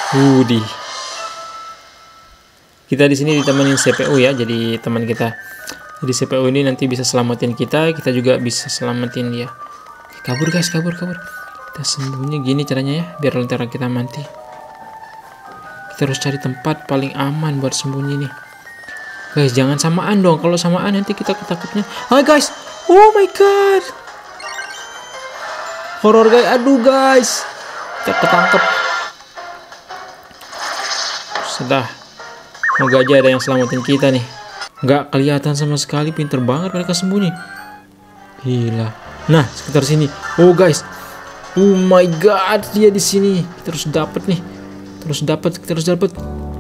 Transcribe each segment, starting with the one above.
Wudi. Kita di sini ditemenin CPU ya, jadi teman kita. Jadi CPU ini nanti bisa selamatin kita juga bisa selamatin dia. Kabur guys, kabur. Kita sembunyi gini caranya ya, biar lentera kita mati. Kita harus cari tempat paling aman buat sembunyi nih. Guys, jangan samaan dong. Kalau samaan nanti kita ketakutnya. Ah guys, oh my god. Horor guys, aduh guys. Kita ketangkep. Sudah. Semoga aja ada yang selamatin kita nih. Nggak kelihatan sama sekali, pinter banget mereka sembunyi. Gila. Nah, sekitar sini. Oh guys. Oh my god, dia di sini. Kita harus dapat nih. Kita harus dapat.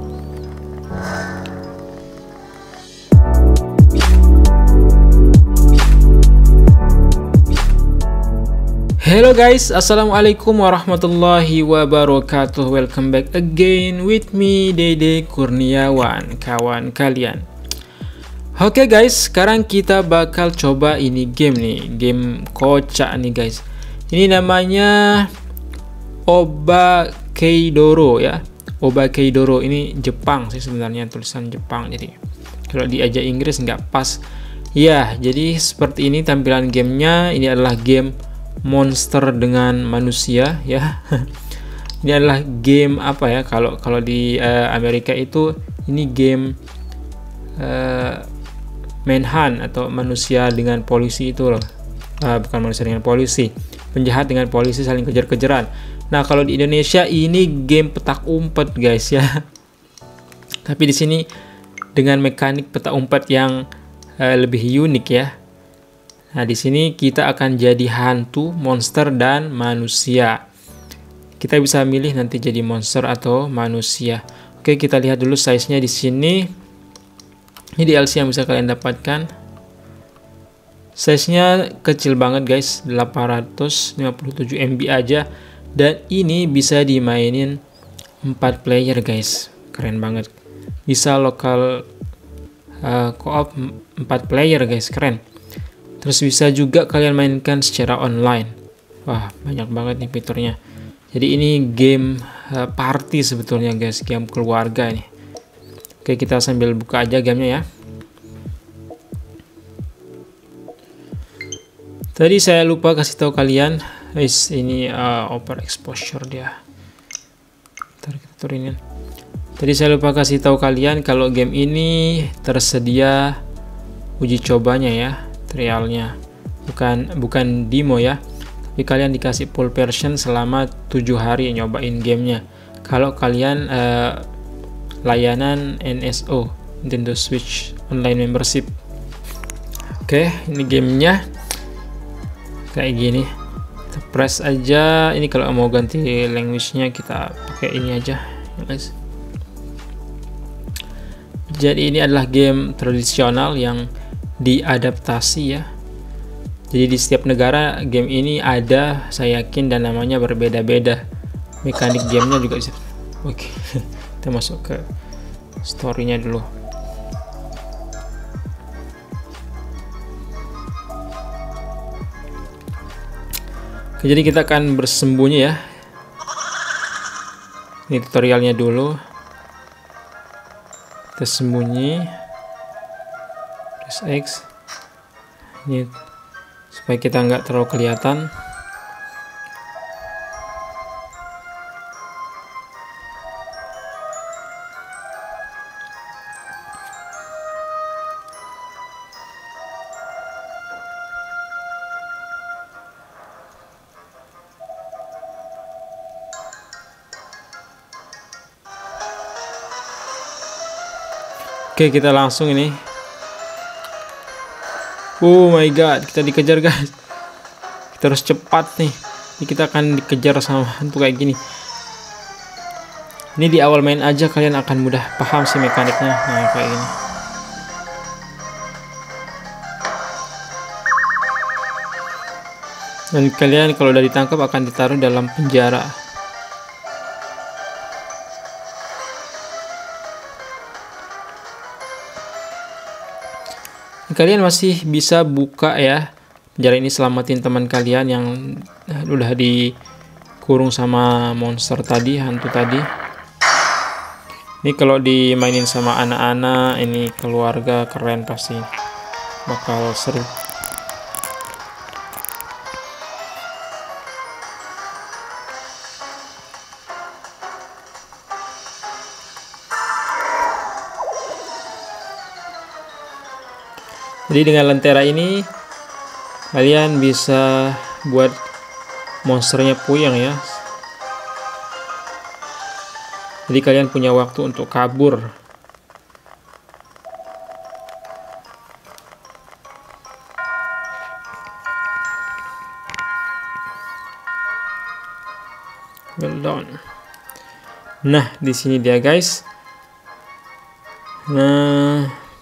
Hello guys, assalamualaikum warahmatullahi wabarakatuh. Welcome back again with me, Dede Kurniawan, kawan kalian. Oke guys, sekarang kita bakal coba ini game nih, game kocak nih guys. Ini namanya Oba Keidoro ya. Oba Keidoro ini Jepang sih sebenarnya, tulisan Jepang. Jadi kalau diajak Inggris nggak pas. Ya, jadi seperti ini tampilan gamenya. Ini adalah game monster dengan manusia ya. Ini adalah game apa ya, kalau di Amerika itu ini game manhunt atau manusia dengan polisi itu loh. Bukan manusia dengan polisi, penjahat dengan polisi saling kejar-kejaran. Nah, kalau di Indonesia ini game petak umpet guys ya. Tapi di sini dengan mekanik petak umpet yang lebih unik ya. Nah, di sini kita akan jadi hantu, monster, dan manusia. Kita bisa milih nanti jadi monster atau manusia. Oke, kita lihat dulu size-nya di sini. Ini DLC yang bisa kalian dapatkan. Size-nya kecil banget guys, 857 MB aja. Dan ini bisa dimainin 4 player guys. Keren banget. Bisa lokal co-op 4 player guys, keren. Terus bisa juga kalian mainkan secara online. Wah, banyak banget nih fiturnya. Jadi ini game party sebetulnya guys, game keluarga nih. Oke, kita sambil buka aja gamenya ya. Tadi saya lupa kasih tahu kalian, guys, ini overexposure dia. Ntar kita turunin. Tadi saya lupa kasih tahu kalian kalau game ini tersedia uji cobanya ya. Trialnya bukan demo ya, tapi kalian dikasih full version selama 7 hari nyobain gamenya kalau kalian layanan NSO, Nintendo Switch Online Membership. Oke, ini gamenya kayak gini. Kita press aja. Ini kalau mau ganti language-nya kita pakai ini aja ya guys. Jadi ini adalah game tradisional yang diadaptasi ya. Jadi di setiap negara game ini ada, saya yakin, dan namanya berbeda-beda. Mekanik gamenya juga bisa. Oke, kita masuk ke story-nya dulu. Oke, jadi kita akan bersembunyi ya. Ini tutorialnya dulu. Kita sembunyi. X ini supaya kita nggak terlalu kelihatan. Oke, kita langsung ini. Oh my god, kita dikejar guys. Kita harus cepat nih. Ini kita akan dikejar sama hantu kayak gini. Ini di awal main aja kalian akan mudah paham sih mekaniknya. Nah, kayak gini. Dan kalian kalau udah ditangkap akan ditaruh dalam penjara. Kalian masih bisa buka ya penjara ini, selamatin teman kalian yang udah dikurung sama monster tadi, hantu tadi. Ini kalau dimainin sama anak-anak, ini keluarga, keren pasti. Bakal seru. Jadi dengan lentera ini kalian bisa buat monsternya puyeng ya. Jadi kalian punya waktu untuk kabur. Well done. Nah, di sini dia guys. Nah,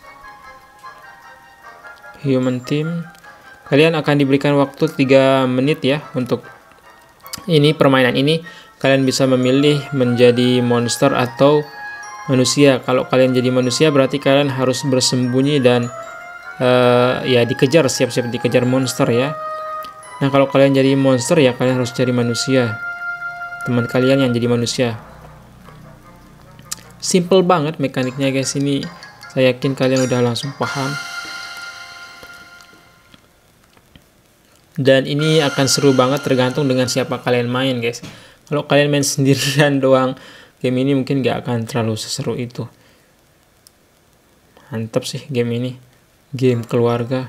human team. Kalian akan diberikan waktu 3 menit ya untuk ini permainan ini. Kalian bisa memilih menjadi monster atau manusia. Kalau kalian jadi manusia berarti kalian harus bersembunyi dan ya dikejar, siap-siap dikejar monster ya. Nah kalau kalian jadi monster ya kalian harus cari manusia, teman kalian yang jadi manusia. Simple banget mekaniknya guys, ini saya yakin kalian udah langsung paham. Dan ini akan seru banget tergantung dengan siapa kalian main guys. Kalau kalian main sendirian doang, game ini mungkin gak akan terlalu seseru itu. Mantap sih game ini. Game keluarga.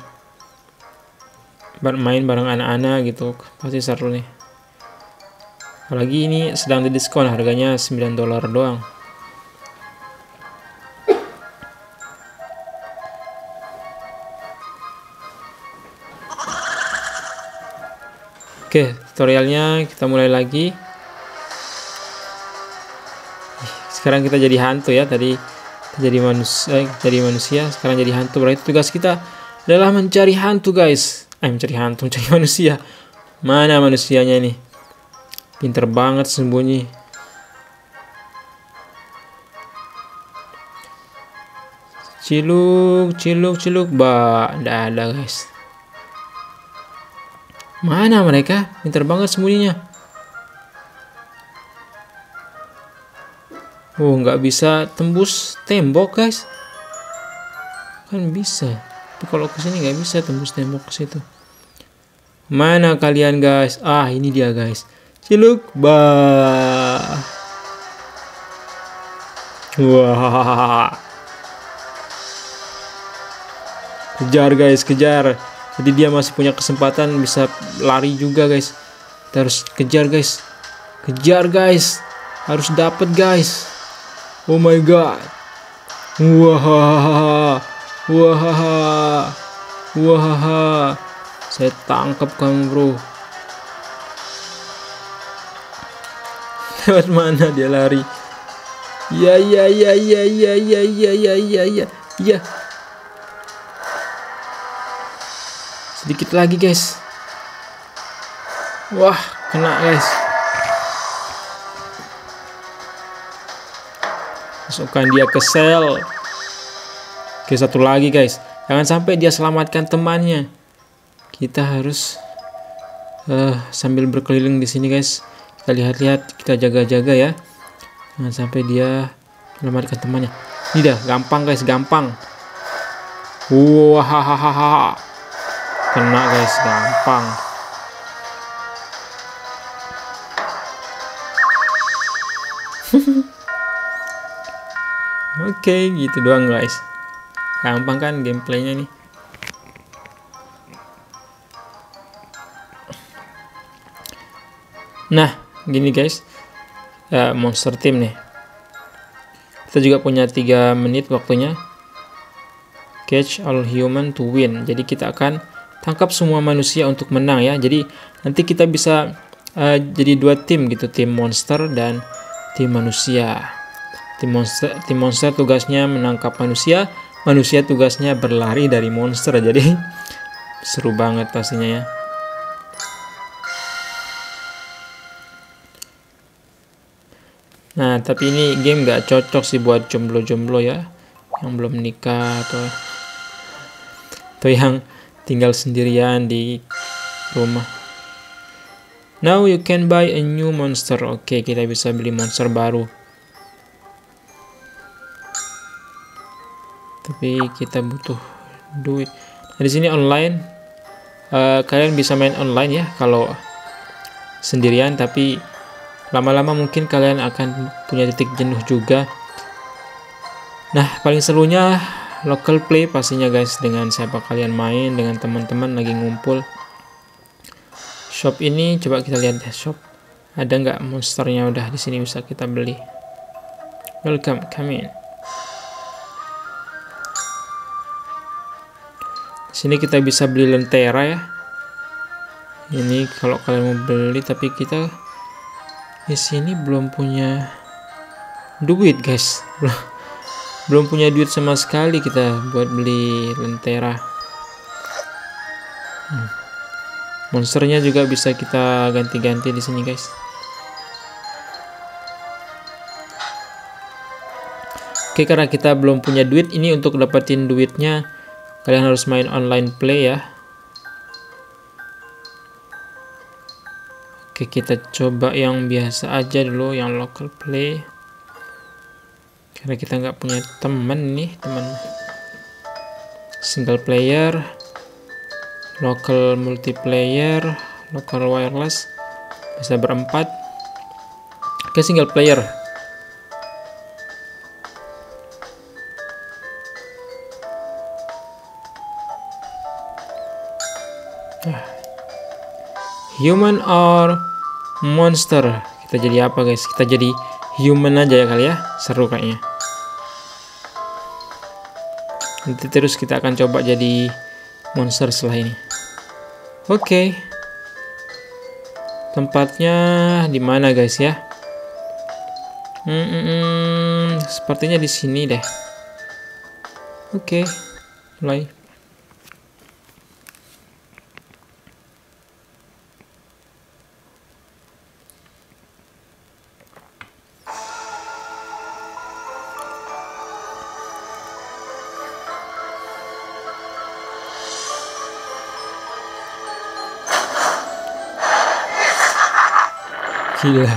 Main bareng anak-anak gitu. Pasti seru nih. Apalagi ini sedang di diskon, harganya $9 doang. Oke, tutorialnya kita mulai lagi. Sekarang kita jadi hantu ya, tadi jadi manusia, sekarang jadi hantu. Berarti tugas kita adalah mencari hantu guys. Mencari hantu, mencari manusia. Mana manusianya nih? Pinter banget sembunyi. Ciluk, ciluk, ciluk, nggak ada guys. Mana mereka? Pinter banget sembunyinya. Oh, nggak bisa tembus tembok guys. Kan bisa, tapi kalau kesini nggak bisa tembus tembok ke situ. Mana kalian guys? Ini dia guys. Ciluk, wah. Kejar guys, kejar. Jadi dia masih punya kesempatan bisa lari juga guys. Kita harus kejar guys. Kejar guys. Harus dapat guys. Oh my god. Wah. Wah. Wah. Saya tangkap kamu, bro. Lewat mana dia lari? Ya. Sedikit lagi, guys. Wah, kena, guys. Masukkan dia ke sel. Oke, satu lagi guys. Jangan sampai dia selamatkan temannya. Kita harus sambil berkeliling di sini guys. Kita lihat-lihat, kita jaga-jaga ya. Jangan sampai dia selamatkan temannya. Ini dah, gampang guys, gampang. Wah, kena guys, gampang. Oke, gitu doang guys. Gampang kan gameplaynya nih. Nah, gini guys. Monster team nih. Kita juga punya 3 menit waktunya. Catch all human to win. Jadi kita akan tangkap semua manusia untuk menang ya. Jadi nanti kita bisa jadi 2 tim gitu, tim monster dan tim manusia. Tim monster tugasnya menangkap manusia, manusia tugasnya berlari dari monster. Jadi seru banget pastinya ya. Nah, tapi ini game gak cocok sih buat jomblo-jomblo ya, yang belum nikah atau yang tinggal sendirian di rumah. Now you can buy a new monster. Oke, kita bisa beli monster baru. tapi kita butuh duit. Nah, di sini online, kalian bisa main online ya kalau sendirian, tapi lama-lama mungkin kalian akan punya titik jenuh juga. Nah, paling serunya local play pastinya guys, dengan siapa kalian main, dengan teman-teman lagi ngumpul. Shop ini coba kita lihat ya, shop ada nggak monsternya. Udah di sini bisa kita beli. Welcome, come in. Di sini kita bisa beli lentera ya. Ini kalau kalian mau beli, tapi kita di sini belum punya duit guys. Belum punya duit sama sekali kita buat beli lentera. Monsternya juga bisa kita ganti-ganti di sini guys. Oke, karena kita belum punya duit, ini untuk dapetin duitnya kalian harus main online play ya. Oke, kita coba yang biasa aja dulu, yang local play. Karena kita nggak punya temen nih, teman single player, local multiplayer, local wireless, bisa berempat. Oke, single player. Human or monster? Kita jadi apa guys? Kita jadi human aja ya kali ya, seru kayaknya. Nanti terus kita akan coba jadi monster setelah ini. Oke. Tempatnya di mana guys ya? Sepertinya di sini deh. Oke, mulai. Gila.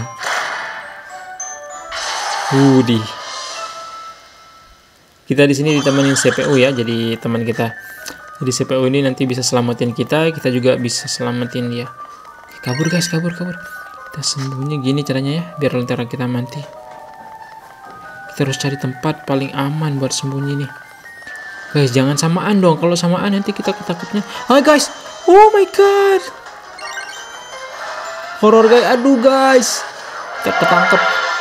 Kita di sini ditemenin CPU ya, jadi teman kita. Jadi CPU ini nanti bisa selamatin kita juga bisa selamatin dia. Kabur guys, kabur. Kita sembunyi gini caranya ya, biar lentera kita mati. Kita harus cari tempat paling aman buat sembunyi nih. Guys, jangan samaan dong. Kalau samaan nanti kita ketakutnya. Hai guys. Oh my god. Horor guys, aduh guys, kita ketangkep.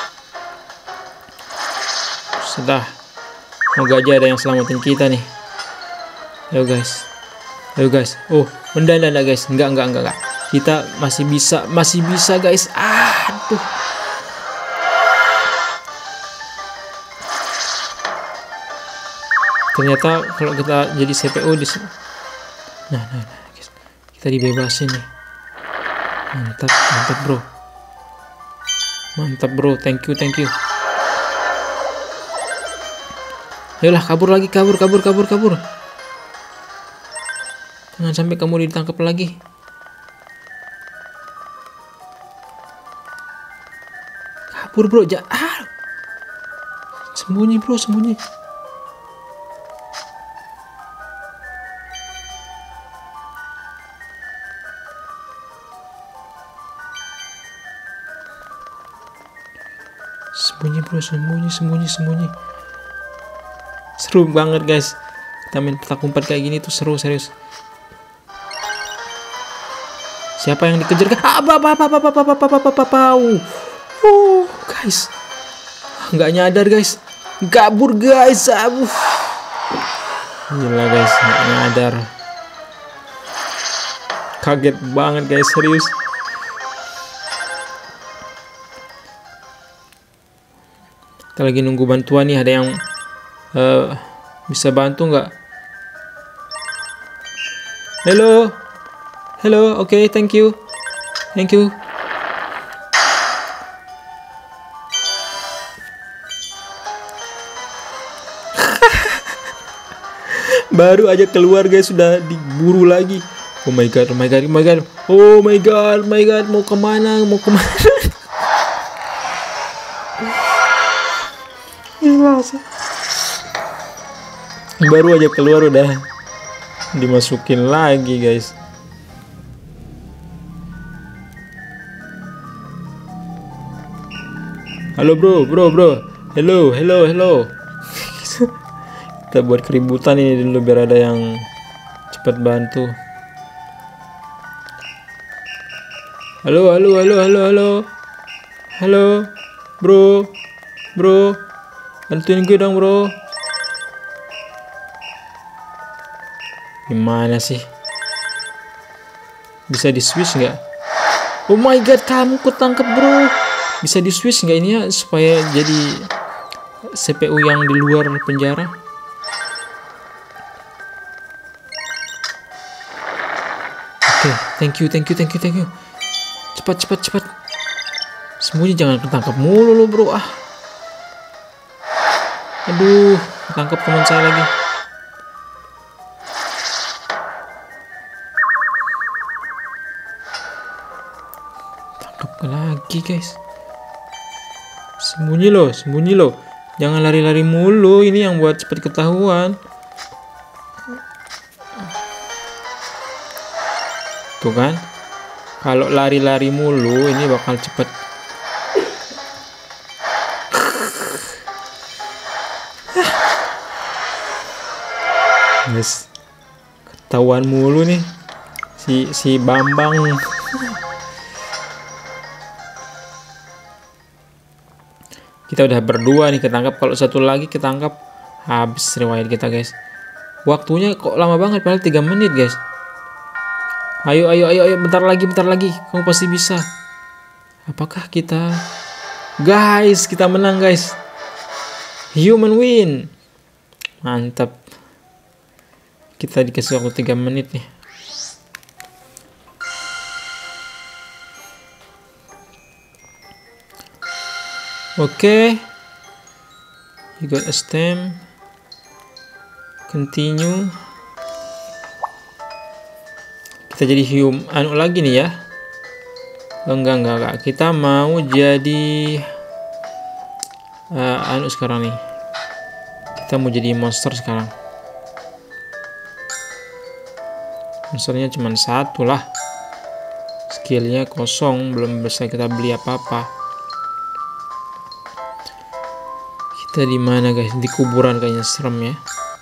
Sudah, semoga aja ada yang selamatin kita nih. Ayo guys. Oh, enggak guys, enggak. Kita masih bisa guys. Aduh. Ternyata kalau kita jadi CPU di sini. Nah, guys, kita dibebasin nih. Mantap bro, thank you. Ayolah, kabur lagi, kabur. Jangan sampai kamu ditangkap lagi. Kabur bro, sembunyi bro. Sembunyi. Seru banget guys. Kita main petak umpet kayak gini tuh seru, serius. Siapa yang dikejar? Guys. Nggak nyadar guys. Kabur guys. Gila guys, nggak nyadar. Kaget banget guys, serius. Kita lagi nunggu bantuan nih, ada yang bisa bantu nggak? Hello, oke, thank you. Baru aja keluar guys, sudah diburu lagi. Oh my god, mau kemana? Gila sih. Baru aja keluar udah dimasukin lagi guys. Halo bro. Hello. Kita buat keributan ini dulu biar ada yang cepat bantu. Halo. Bro. Bantuin gue dong, bro. Gimana sih? Bisa di switch nggak? Oh my god, kamu ketangkep, bro. Bisa di switch nggak ini ya supaya jadi CPU yang di luar penjara? Oke, thank you. Cepat. Sembunyi, jangan ketangkep mulu lo, bro. Aduh, ketangkep teman saya lagi. Tangkap lagi, guys. Sembunyi lo. Jangan lari-lari mulu, ini yang buat cepat ketahuan. Tuh kan, kalau lari-lari mulu ini bakal cepet. Guys, ketahuan mulu nih si Bambang. Kita udah berdua nih ketangkap, kalau satu lagi ketangkap habis riwayat kita guys. Waktunya kok lama banget, padahal 3 menit guys. Ayo, bentar lagi, kamu pasti bisa. Apakah kita, guys, kita menang guys. Human win. Mantap. Kita dikasih waktu 3 menit nih. Oke. You got a stem. Continue. Kita jadi anu lagi nih ya. Enggak. Kita mau jadi anu sekarang nih. Kita mau jadi monster sekarang. Monsternya cuma 1 lah. Skillnya kosong, belum bisa kita beli apa-apa. Kita di mana guys? Di kuburan kayaknya, serem ya.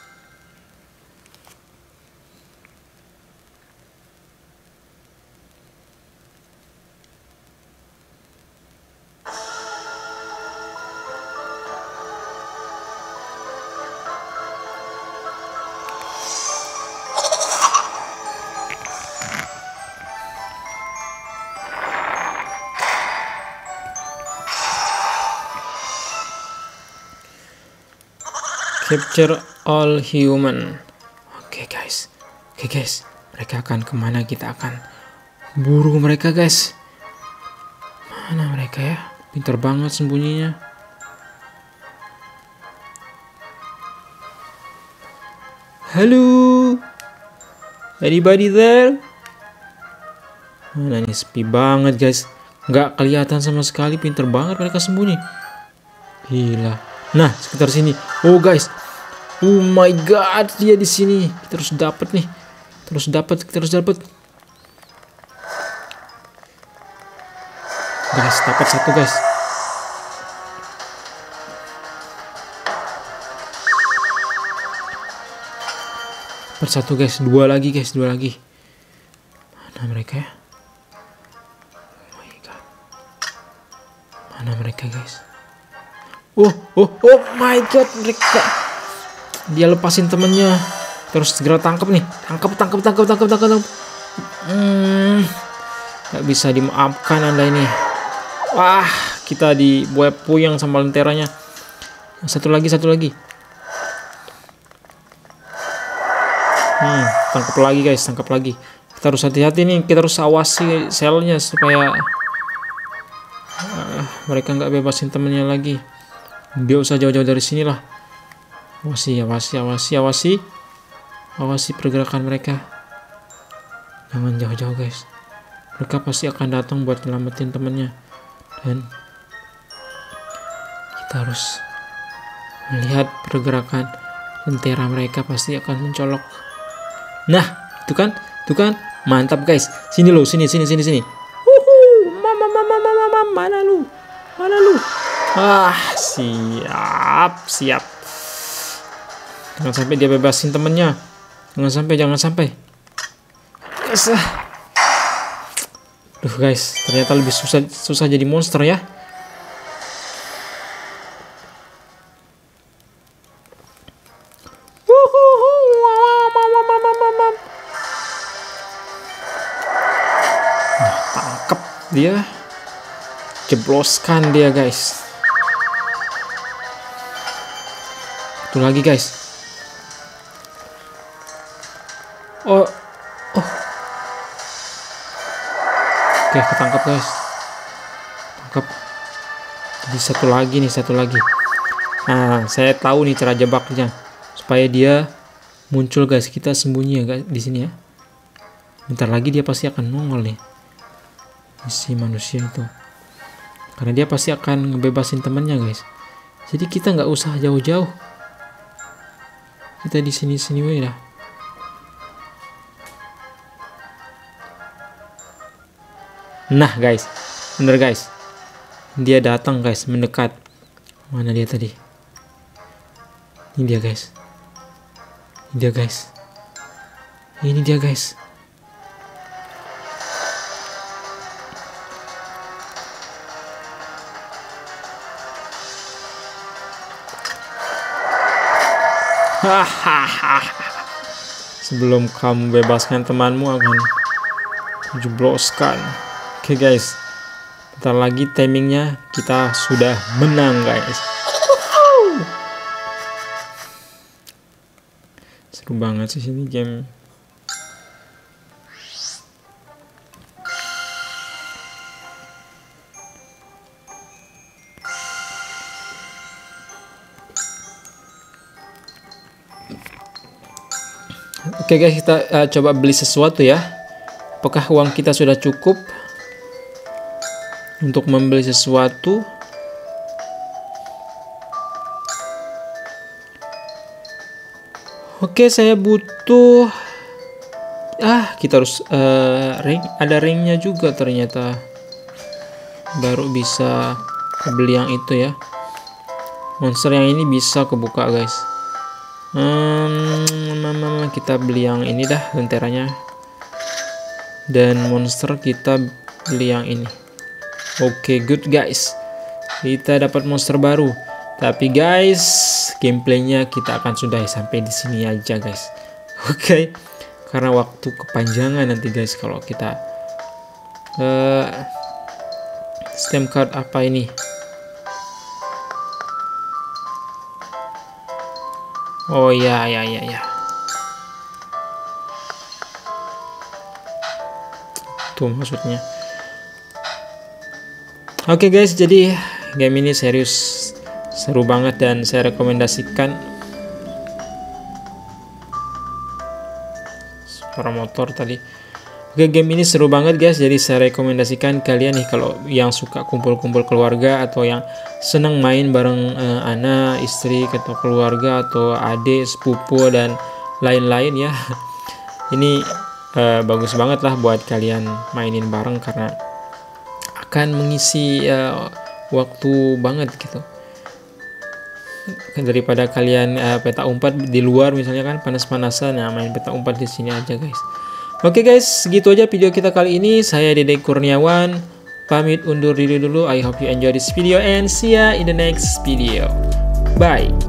Capture all human. Oke guys. Mereka akan kemana? Kita akan buru mereka guys. Mana mereka ya? Pintar banget sembunyinya. Halo, anybody there? Mana nih, sepi banget guys. Nggak kelihatan sama sekali. Pintar banget mereka sembunyi. Gila. Nah, sekitar sini. Oh guys. Oh my god, dia di sini. Kita harus dapat nih. Kita harus dapat. Guys, dapat 1 guys. Dapat 1 guys, 2 lagi guys, 2 lagi. Mana mereka ya? Oh my god. Mana mereka guys? Oh my god, mereka. Dia lepasin temennya. Terus segera tangkap nih. Tangkap. Gak bisa dimaafkan Anda ini. Wah, kita dibuat puyeng sama lenteranya. Satu lagi. Tangkap lagi guys, Kita harus hati-hati nih. Kita harus awasi selnya supaya mereka nggak bebasin temennya lagi. Dia usah jauh-jauh dari sini lah. Awasi pergerakan mereka. Jangan jauh-jauh guys. Mereka pasti akan datang buat nyelamatin temennya. Dan kita harus melihat pergerakan lentera mereka pasti akan mencolok. Nah, itu kan, mantap guys. Sini lo, sini. Mana lu? Siap. Jangan sampai dia bebasin temennya. Jangan sampai. Yes. Duh guys, ternyata lebih susah jadi monster ya. Nah, tangkap dia. Jebloskan dia guys. Satu lagi guys. Oh. Oke, ketangkap guys. Tangkap. Jadi satu lagi. Nah, saya tahu nih cara jebaknya supaya dia muncul guys. Kita sembunyi ya guys di sini ya. Bentar lagi dia pasti akan nongol nih. Si manusia itu. Karena dia pasti akan ngebebasin temannya guys. Jadi kita nggak usah jauh-jauh. Kita di sini wae dah. Nah guys, bener guys. Dia datang guys, mendekat. Mana dia tadi? Ini dia guys. Ini dia guys. Sebelum kamu bebaskan temanmu akan jebloskan. Oke guys, bentar lagi timingnya kita sudah menang guys. Seru banget sih sini game. Oke guys, kita coba beli sesuatu ya. Apakah uang kita sudah cukup untuk membeli sesuatu? Oke, saya butuh. Kita harus ring. Ada ringnya juga ternyata. Baru bisa beli yang itu ya. Monster yang ini bisa kebuka guys. Kita beli yang ini dah, lenteranya. Dan monster kita beli yang ini. Oke, good guys. Kita dapat monster baru. Tapi guys, gameplaynya kita akan sudahi sampai di sini aja guys. Oke. Karena waktu kepanjangan nanti guys kalau kita stem card apa ini? Oh ya. Tuh maksudnya. Oke guys, jadi game ini serius seru banget dan saya rekomendasikan. Suara motor tadi. Oke, game ini seru banget guys, jadi saya rekomendasikan kalian nih kalau yang suka kumpul-kumpul keluarga atau yang senang main bareng anak, istri, atau keluarga atau adik, sepupu dan lain-lain ya. Ini bagus banget lah buat kalian mainin bareng karena akan mengisi waktu banget gitu. Daripada kalian peta umpat di luar misalnya kan panas-panasan, nah main peta umpat di sini aja guys. Oke guys, segitu aja video kita kali ini. Saya Dede Kurniawan pamit undur diri dulu. I hope you enjoy this video and see ya in the next video. Bye.